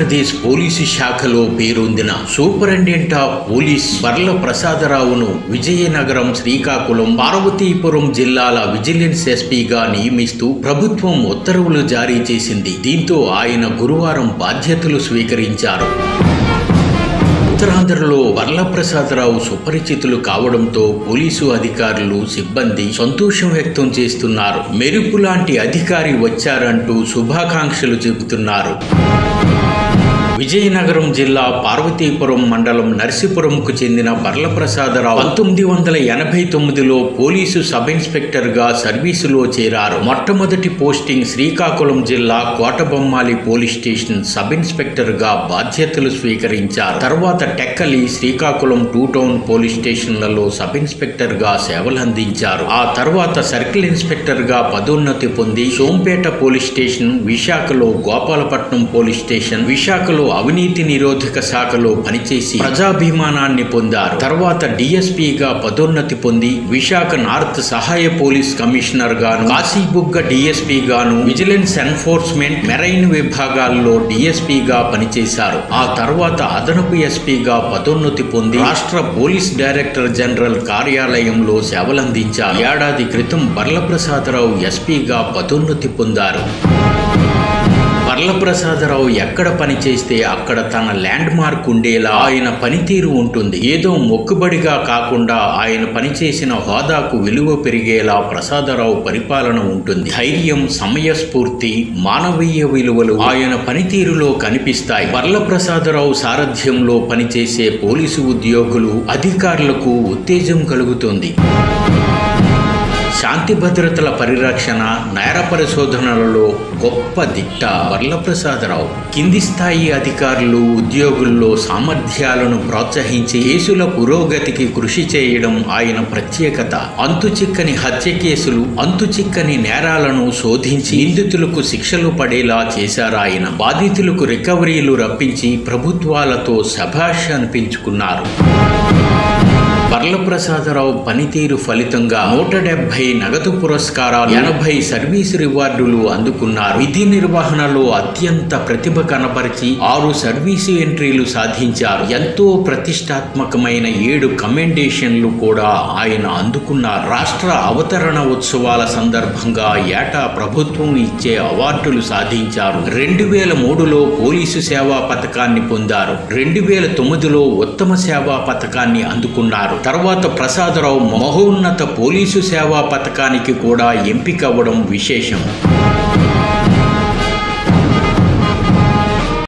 Andhra Pradesh police శాఖలో పేరొందిన superintendent of police Varla ప్రసాదరావును విజయనగరం, శ్రీకాకుళం, పార్వతీపురం జిల్లాల విజిలెన్స్ ఎస్పీగా నియమిస్తూ ప్రభుత్వం ఉత్తర్వులు జారీ చేసింది. దీంతో ఆయన గురువారం బాధ్యతలు స్వీకరించారు. ఉత్తరాంధ్రలో వర్లప్రసాదరావు సుపరిచితులు కావడంతో పోలీసు అధికారులు, సిబ్బంది సంతోషం వ్యక్తం చేస్తున్నారు. మెరుపు లాంటి అధికారి వచ్చారంటూ శుభాకాంక్షలు చెబుతున్నారు. విజయనగరం జిల్లా పార్వతీపురం మండలం నర్సీపురంకు చెందిన వర్లప్రసాదరావు 1989లో పోలీసు సబ్ ఇన్స్పెక్టర్గా సర్వీసులో చేరారు. మొట్టమొదటి పోస్టింగ్ శ్రీకాకుళం జిల్లా కోటబొమ్మాలి పోలీస్ స్టేషన్ సబ్ ఇన్స్పెక్టర్గా బాధ్యతలు స్వీకరించారు. తర్వాత టెక్కలి, శ్రీకాకుళం 2 టౌన్ పోలీస్ స్టేషన్లలో సబ్ ఇన్స్పెక్టర్గా సేవలందించారు. ఆ తర్వాత సర్కిల్ ఇన్స్పెక్టర్గా పదోన్నతి పొంది సోంపేట పోలీస్ స్టేషన్, విశాఖలో గోపాలపట్నం పోలీస్ స్టేషన్, విశాఖలో అవినీతి నిరోధక శాఖలో పనిచేసి ప్రజాభిమానాన్ని పొందారు. తర్వాత డిఎస్పీగా పదోన్నతి పొంది విశాఖ నార్త్ సహాయ పోలీస్ కమిషనర్ గాను, కాశీబుగ్గ డిఎస్పీ గాను, విజిలెన్స్ ఎన్ఫోర్స్మెంట్, మెరైన్ విభాగాల్లో డిఎస్పీగా పనిచేశారు. ఆ తర్వాత అదనపు ఎస్పీగా పదోన్నతి పొంది రాష్ట్ర పోలీస్ డైరెక్టర్ జనరల్ కార్యాలయంలో సేవలందించారు. ఏడాది క్రితం వర్లప్రసాదరావు ఎస్పీగా పదోన్నతి పొందారు. వర్లప్రసాదరావు ఎక్కడ పనిచేస్తే అక్కడ తన ల్యాండ్ మార్క్ ఉండేలా ఆయన పనితీరు ఉంటుంది. ఏదో మొక్కుబడిగా కాకుండా ఆయన పనిచేసిన హోదాకు విలువ పెరిగేలా ప్రసాదరావు పరిపాలన ఉంటుంది. ధైర్యం, సమయస్ఫూర్తి, మానవీయ విలువలు ఆయన పనితీరులో కనిపిస్తాయి. వర్లప్రసాదరావు సారథ్యంలో పనిచేసే పోలీసు ఉద్యోగులు, అధికారులకు ఉత్తేజం కలుగుతుంది. శాంతి భద్రతల పరిరక్షణ, నేర పరిశోధనలలో గొప్ప దిట్ట వర్లప్రసాదరావు. కింది స్థాయి అధికారులు, ఉద్యోగుల్లో సామర్థ్యాలను ప్రోత్సహించి కేసుల పురోగతికి కృషి చేయడం ఆయన ప్రత్యేకత. అంతుచిక్కని హత్య కేసులు, అంతుచిక్కని నేరాలను శోధించి నిందితులకు శిక్షలు పడేలా చేశారాయన. బాధితులకు రికవరీలు రప్పించి ప్రభుత్వాలతో శభాష్ అనిపించుకున్నారు. వర్లప్రసాదరావు పనితీరు ఫలితంగా 170 నగదు పురస్కారాలు, 80 సర్వీసు రివార్డులు అందుకున్నారు. విధి నిర్వహణలో అత్యంత ప్రతిభ కనబరిచి 6 సర్వీసు ఎంట్రీలు సాధించారు. ఎంతో ప్రతిష్టాత్మకమైన 7 కమెండేషన్లు కూడా ఆయన అందుకున్నారు. రాష్ట్ర అవతరణ ఉత్సవాల సందర్భంగా ఏటా ప్రభుత్వం ఇచ్చే అవార్డులు సాధించారు. 2003లో పోలీసు సేవా పథకాన్ని పొందారు. 2009లో ఉత్తమ సేవా పథకాన్ని అందుకున్నారు. తర్వాత ప్రసాదరావు మహోన్నత పోలీసు సేవా పథకానికి కూడా ఎంపికవ్వడం విశేషం.